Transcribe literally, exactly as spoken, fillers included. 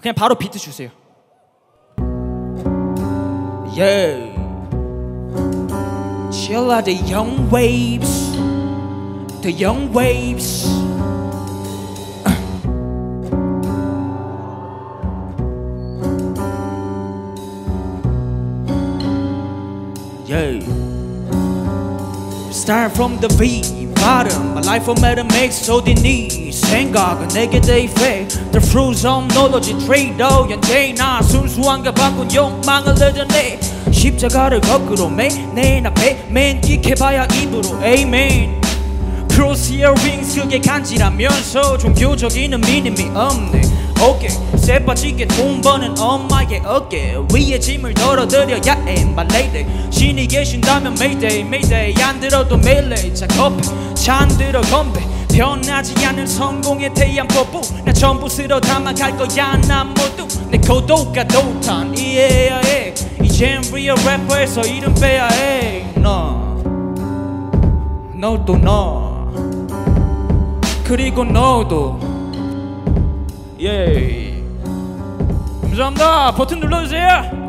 그냥 바로 비트 주세요. Yeah. Chilla the young waves, the young waves. Yeah. Start from the V, bottom. My life will matter makes 어디니 생각은 내게 대입해. The fruits of knowledge trade out 연대나 순수한가 바꾼 욕망을 내려내. 십자가를 거꾸로 매내 앞에 맨끽해봐야 입으로 Amen. Cross your wings 그게 간지라면서 종교적인 의미는 없네. 오케이 새 빠지게 돈 버는 엄마의 어깨 위에 짐을 덜어드려야 해 my lady. 신이 계신다면 mayday mayday 안 들어도 매일레. 자 커피 잔 들어 건배 변하지 않는 성공에 대한 포부. 나 전부 쓸어 담아갈 거야 난 모두 내 고도가 도탄 이해해야 해. 이젠 real 래퍼에서 이름 빼야 해. 너 너도 너 그리고 너도 예. 감사합니다. 버튼 눌러주세요.